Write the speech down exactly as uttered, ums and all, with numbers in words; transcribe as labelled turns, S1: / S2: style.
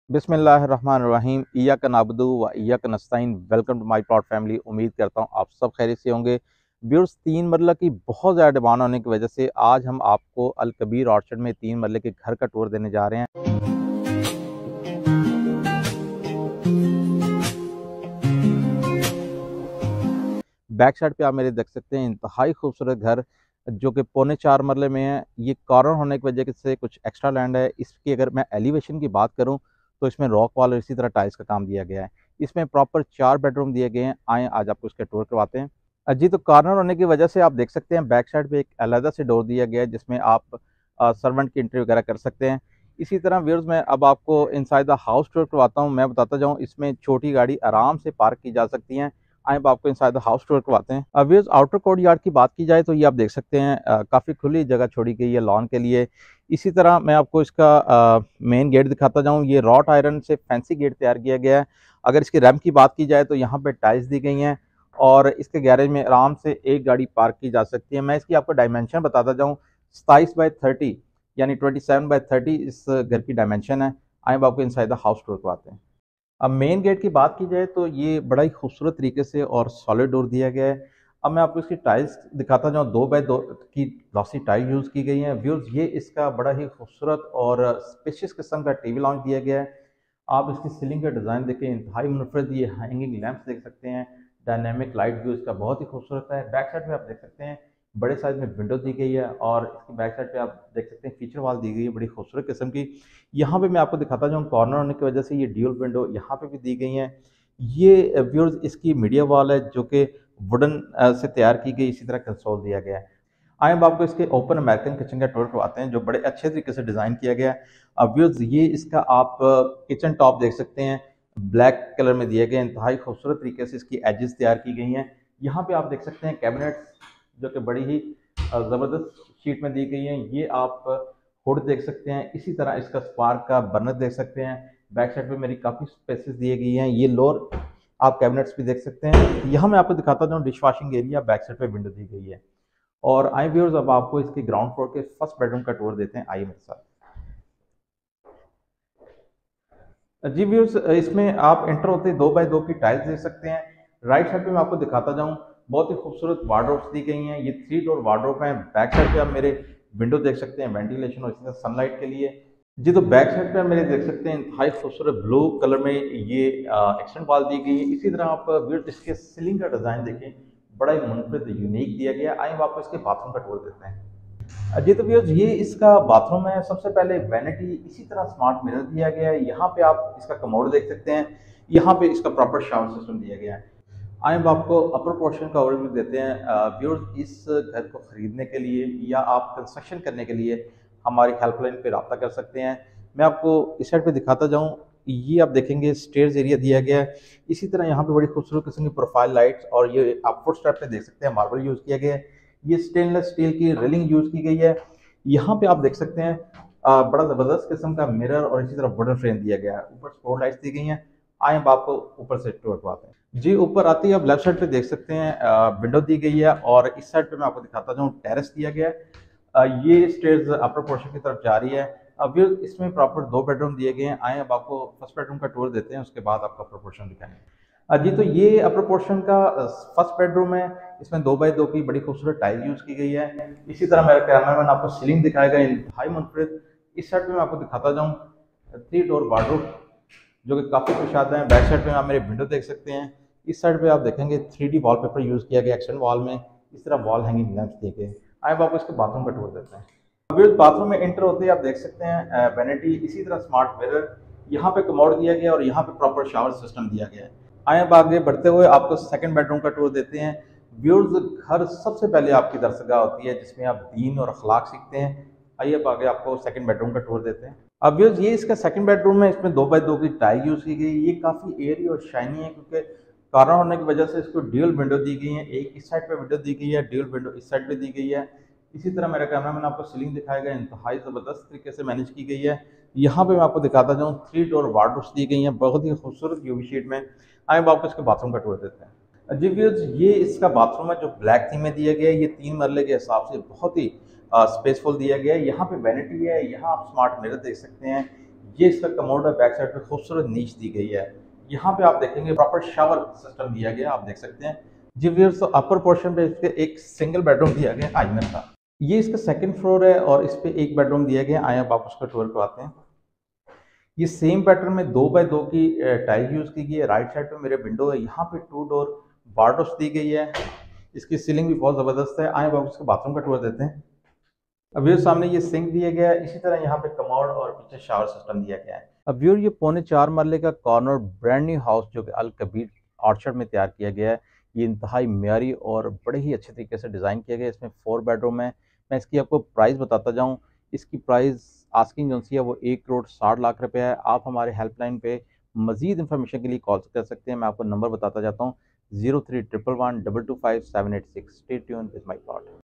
S1: बिस्मिल्लाहिर्रहमानिर्रहीम इय्याक नअबुदु व इय्याक नस्तईन। Welcome to my plot family. उम्मीद करता हूँ आप सब खैरियत से होंगे। व्यूअर्स, तीन मरला की बहुत ज़्यादा डिमांड होने की वजह से आज हम आपको अल कबीर ऑर्चर्ड में तीन मरले के घर का टूर देने जा रहे हैं। बैक साइड पे आप मेरे देख सकते हैं इंतहाई खूबसूरत घर जो कि पौने चार मरले में है। ये कॉर्नर होने की वजह से कुछ एक्स्ट्रा लैंड है। इसकी अगर मैं एलिवेशन की बात करूं तो इसमें रॉक वॉल और इसी तरह टाइल्स का काम दिया गया है। इसमें प्रॉपर चार बेडरूम दिए गए हैं। आए आज आपको इसका टूर करवाते हैं। अ, जी, तो कॉर्नर होने की वजह से आप देख सकते हैं बैक साइड पे एक अलहदा से डोर दिया गया है जिसमें आप सर्वेंट की एंट्री वगैरह कर सकते हैं। इसी तरह व्यूअर्स, मैं अब आपको इनसाइड द हाउस टूर करवाता हूँ। मैं बताता जाऊँ, इसमें छोटी गाड़ी आराम से पार्क की जा सकती है। आए अब आपको इनसाइड द हाउस टूर करवाते हैं। अब व्यूअर्स, आउटर कोर्ट यार्ड की बात की जाए तो ये आप देख सकते हैं काफ़ी खुली जगह छोड़ी गई है लॉन के लिए। इसी तरह मैं आपको इसका मेन गेट दिखाता जाऊँ। ये रॉट आयरन से फैंसी गेट तैयार किया गया है। अगर इसकी रैम्प की बात की जाए तो यहाँ पे टाइल्स दी गई हैं और इसके गैरेज में आराम से एक गाड़ी पार्क की जा सकती है। मैं इसकी आपको डायमेंशन बताता जाऊँ। सताईस बाई थर्टी यानी ट्वेंटी सेवन बाई थर्टी इस घर की डायमेंशन है। आए अब आपको इनसाइड द हाउस टूर करवाते हैं। अब मेन गेट की बात की जाए तो ये बड़ा ही खूबसूरत तरीके से और सॉलिड डोर दिया गया है। अब मैं आपको इसकी टाइल्स दिखाता जाऊँ। दो बाय दो की ग्लॉसी टाइल यूज़ की गई है। व्यूअर्स, ये इसका बड़ा ही खूबसूरत और स्पेशियस किस्म का टीवी लॉन्च दिया गया है। आप इसकी सीलिंग का डिज़ाइन देखें, इंतहाई मुनफरद। ये हैंगिंग लैंप्स देख सकते हैं। डायनेमिक लाइट व्यू इसका बहुत ही खूबसूरत है। बैक साइड पे आप देख सकते हैं बड़े साइज में विंडो दी गई है और इसकी बैक साइड पे आप देख सकते हैं फीचर वॉल दी गई है बड़ी खूबसूरत किस्म की। यहाँ पे मैं आपको दिखाता जाऊँ, कॉर्नर होने की वजह से ये ड्यूल विंडो यहाँ पे भी दी गई हैं। ये व्यूअर्स इसकी मीडिया वॉल है जो कि वुडन से तैयार की गई। इसी तरह कंसोल दिया गया है। आए अब आपको इसके ओपन अमेरिकन किचन का टूर करवाते हैं जो बड़े अच्छे तरीके से डिज़ाइन किया गया है। अब व्यूअर्स, ये इसका आप किचन टॉप देख सकते हैं, ब्लैक कलर में दिए गए। इंतहाई खूबसूरत तरीके से इसकी एजेस तैयार की गई हैं। यहाँ पे आप देख सकते हैं कैबिनेट्स जो कि बड़ी ही ज़बरदस्त शीट में दी गई हैं। ये आप हुड देख सकते हैं। इसी तरह इसका स्पार्क का बर्नर देख सकते हैं। बैक साइड पे मेरी काफ़ी स्पेसेस दिए गई हैं। ये लोअर आप कैबिनेट्स भी देख सकते हैं। यहाँ मैं आपको दिखाता हूँ dish washing area, back side पे विंडो दी गई है। और आई व्यूअर्स, अब आपको इसके ग्राउंड फ्लोर के फर्स्ट बेडरूम का टूर देते हैं। आइए मेरे साथ। जी व्यूअर्स, इसमें आप एंटर होते दो बाय दो की टाइल्स देख सकते हैं। राइट साइड पे मैं आपको दिखाता जाऊँ, बहुत ही खूबसूरत वार्डरोब्स दी गई हैं। ये थ्री डोर वार्डरोब हैं। बैक साइड पे आप मेरे विंडो देख सकते हैं वेंटिलेशन और इसी तरह सनलाइट के लिए। जी, तो बैक साइड पे आप मेरे देख सकते हैं इंतहाई खूबसूरत ब्लू कलर में ये एक्सटेंड वॉल दी गई है। इसी तरह आप व्यूअर्स इसके सीलिंग का डिज़ाइन देखें, बड़ा ही मुनफरद यूनिक दिया गया। आइए आपको इसके बाथरूम का टूर देते हैं। जी, तो व्यूअर्स, ये इसका बाथरूम है। सबसे पहले वैनिटी, इसी तरह स्मार्ट मिरर दिया गया है। यहाँ पे आप इसका कमोड देख सकते हैं। यहाँ पे इसका प्रॉपर शावर सिस्टम दिया गया है। आइए अब आपको अपर पोर्शन का ओवरव्यू देते हैं। व्यूअर्स, इस घर को ख़रीदने के लिए या आप कंस्ट्रक्शन करने के लिए हमारी हेल्पलाइन पे रब्ता कर सकते हैं। मैं आपको इस साइड पे दिखाता जाऊँ। ये आप देखेंगे स्टेयर्स एरिया दिया गया है। इसी तरह यहाँ पे बड़ी खूबसूरत किस्म की प्रोफाइल लाइट्स और ये आप फुट स्टेप पे देख सकते हैं मार्बल यूज़ किया गया है। ये स्टेनलेस स्टील की रेलिंग यूज़ की गई है। यहाँ पे आप देख सकते हैं अ, बड़ा ज़बरदस्त किस्म का मिरर और इसी तरह वुडन फ्रेम दिया गया है। ऊपर स्पॉट लाइट्स दी गई हैं। आए अब आपको ऊपर से टूर करवाते हैं। जी, ऊपर आते ही आप लेफ्ट साइड पे देख सकते हैं विंडो दी गई है और इस साइड पे मैं आपको दिखाता हूँ टेरेस दिया गया है। अ, ये स्टेयर्स अपर पोर्शन की तरफ जा रही है। अब ये इसमें प्रॉपर दो बेडरूम दिए गए हैं। आए अब आपको फर्स्ट बेडरूम का टूर देते हैं, उसके बाद आपका अपर पोर्शन दिखाएंगे। अ, जी, तो ये अपर पोर्शन का फर्स्ट बेडरूम है। इसमें दो बाई दो की बड़ी खूबसूरत टाइल यूज़ की गई है। इसी तरह मेरा कैमरामैन आपको सीलिंग दिखाएगा इंतहाई मुनफरद। इस साइड पे मैं आपको दिखाता जाऊँ थ्री डोर वार्डरोब जो कि काफ़ी कुशादा है। बैक साइड पे आप मेरे विंडो देख सकते हैं। इस साइड पे आप देखेंगे थ्री डी वॉलपेपर यूज़ किया गया एक्सटेंड वॉल में। इस तरह वॉल हैंगिंग लैंप्स दिए गए। आए अब आपको इसके बाथरूम का टूर देते हैं। अब इस बाथरूम में एंटर होते ही आप देख सकते हैं वैनिटी, इसी तरह स्मार्ट मिरर, यहाँ पे कमोड दिया गया और यहाँ पे प्रॉपर शावर सिस्टम दिया गया है। आए अब आगे बढ़ते हुए आपको सेकंड बेडरूम का टूर देते हैं। व्यूअर्स, घर सबसे पहले आपकी दरसगाह होती है जिसमें आप दीन और अखलाक सीखते हैं। आइए अब आगे आपको सेकंड बेडरूम का टूर देते हैं। अब व्यूअर्स, ये इसका सेकंड बेडरूम है। इसमें दो बाय दो की टाइल यूज़ की गई। ये काफ़ी एयरी और शाइनी है क्योंकि कॉर्नर होने की वजह से इसको ड्यूल विंडो दी गई है। एक इस साइड पे विंडो दी गई है, ड्यूल विंडो इस साइड पे दी गई है। इसी तरह मेरा कैमरामैन आपको सीलिंग दिखाएगा, इंतहाई ज़बरदस्त तरीके से मैनेज की गई है। यहाँ पे मैं आपको दिखाता जाऊँ थ्री डोर वार्डरोब्स दी गई हैं बहुत ही खूबसूरत यूवी शीट में। आए अब आपको इसके बाथरूम का टूर देते हैं। जी व्यूअर्स, ये इसका बाथरूम है जो ब्लैक थीम में दिया गया है। ये तीन मरले के हिसाब से बहुत ही स्पेसफुल दिया गया है। यहाँ पे वैनिटी है, यहाँ आप स्मार्ट मिरर देख सकते हैं। ये इसका कमोड है, बैक साइड पे खूबसूरत नीच दी गई है। यहाँ पे आप देखेंगे प्रॉपर शावर सिस्टम दिया गया, आप देख सकते हैं। जी व्यूअर्स, अपर पोर्शन पे इसके एक सिंगल बेडरूम दिया गया आइमन का। ये इसका सेकंड फ्लोर है और इस पे एक बेडरूम दिया गया। आए आप उसका टूर करवाते हैं। ये सेम पैटर्न में दो बाय दो की टाइल यूज की गई है। राइट साइड पे मेरे विंडो है, यहाँ पे टू डोर वार्डरोब्स दी गई है। इसकी सीलिंग भी बहुत जबरदस्त है। आए आप उसके बाथरूम का टूर देते हैं। अब व्यूअर सामने ये सिंक दिया गया है, इसी तरह यहाँ पे कमोड और पीछे शावर सिस्टम दिया गया है। अब व्यूअर ये पौने चार मरले का कॉर्नर ब्रांड न्यू हाउस जो कि अल कबीर ऑर्चर्ड में तैयार किया गया है। ये इंतहाई म्यारी और बड़े ही अच्छे तरीके से डिज़ाइन किया गया है। इसमें फोर बेडरूम है। मैं इसकी आपको प्राइस बताता जाऊँ। इसकी प्राइस आस्किंग जो सी है वो एक करोड़ साठ लाख रुपए है। आप हमारे हेल्पलाइन पे मजीद इन्फॉर्मेशन के लिए कॉल कर सकते हैं। मैं आपको नंबर बताता जाता हूँ, zero three triple one double two five seven eight six. Stay tuned with my plot.